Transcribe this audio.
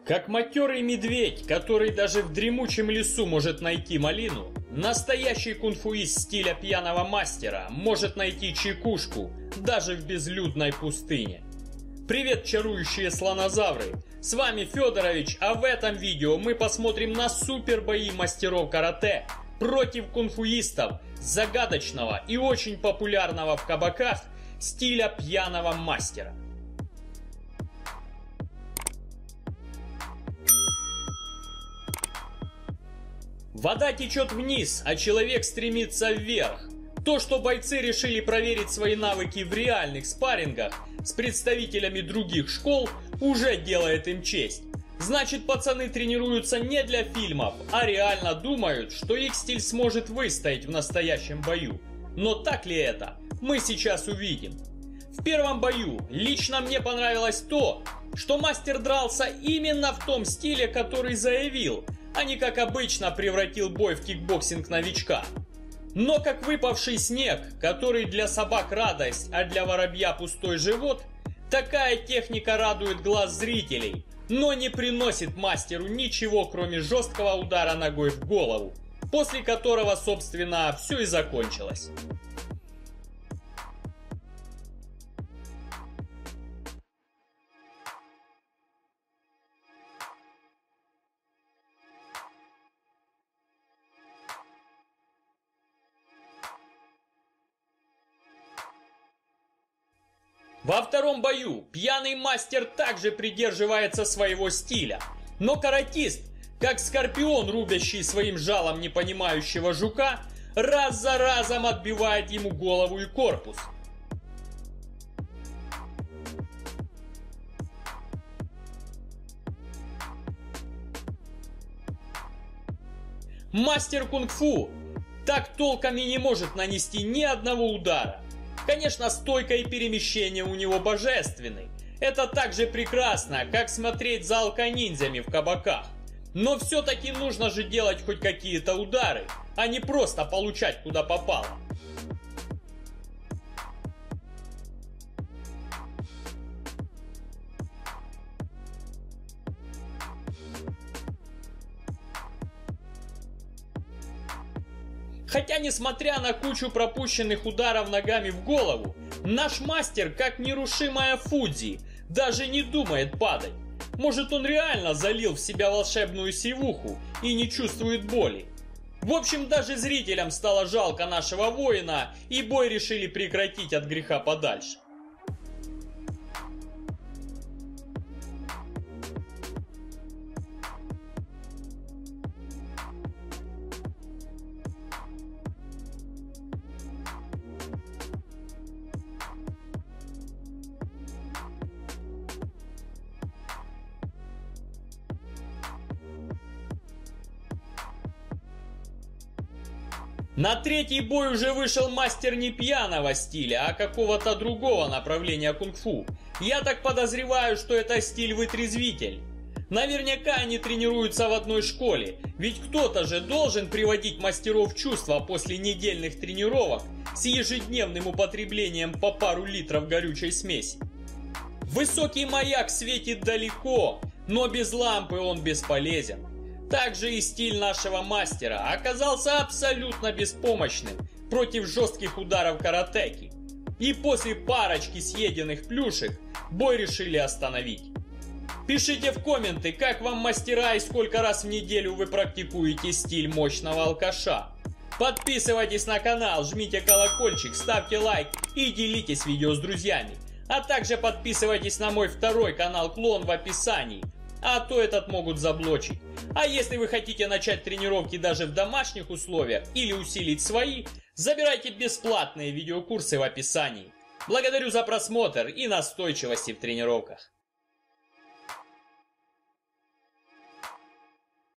Как матерый медведь, который даже в дремучем лесу может найти малину, настоящий кунг-фуист стиля пьяного мастера может найти чекушку даже в безлюдной пустыне. Привет, чарующие слонозавры! С вами Федорович, а в этом видео мы посмотрим на супер бои мастеров карате против кунг-фуистов загадочного и очень популярного в кабаках стиля пьяного мастера. Вода течет вниз, а человек стремится вверх. То, что бойцы решили проверить свои навыки в реальных спаррингах с представителями других школ, уже делает им честь. Значит, пацаны тренируются не для фильмов, а реально думают, что их стиль сможет выстоять в настоящем бою. Но так ли это? Мы сейчас увидим. В первом бою лично мне понравилось то, что мастер дрался именно в том стиле, который заявил, а не как обычно превратил бой в кикбоксинг новичка. Но как выпавший снег, который для собак радость, а для воробья пустой живот, такая техника радует глаз зрителей, но не приносит мастеру ничего, кроме жесткого удара ногой в голову, после которого, собственно, все и закончилось. Во втором бою пьяный мастер также придерживается своего стиля, но каратист, как скорпион, рубящий своим жалом непонимающего жука, раз за разом отбивает ему голову и корпус. Мастер кунг-фу так толком и не может нанести ни одного удара. Конечно, стойка и перемещение у него божественны. Это так же прекрасно, как смотреть за алкониндзями в кабаках. Но все-таки нужно же делать хоть какие-то удары, а не просто получать куда попало. Хотя, несмотря на кучу пропущенных ударов ногами в голову, наш мастер, как нерушимая Фудзи, даже не думает падать. Может, он реально залил в себя волшебную сивуху и не чувствует боли. В общем, даже зрителям стало жалко нашего воина, и бой решили прекратить от греха подальше. На третий бой уже вышел мастер не пьяного стиля, а какого-то другого направления кунг-фу. Я так подозреваю, что это стиль вытрезвитель. Наверняка они тренируются в одной школе, ведь кто-то же должен приводить мастеров в чувство после недельных тренировок с ежедневным употреблением по пару литров горючей смеси. Высокий маяк светит далеко, но без лампы он бесполезен. Также и стиль нашего мастера оказался абсолютно беспомощным против жестких ударов каратеки. И после парочки съеденных плюшек бой решили остановить. Пишите в комменты, как вам мастера и сколько раз в неделю вы практикуете стиль мощного алкаша. Подписывайтесь на канал, жмите колокольчик, ставьте лайк и делитесь видео с друзьями. А также подписывайтесь на мой второй канал Клон в описании, а то этот могут заблочить. А если вы хотите начать тренировки даже в домашних условиях или усилить свои, забирайте бесплатные видеокурсы в описании. Благодарю за просмотр и настойчивости в тренировках.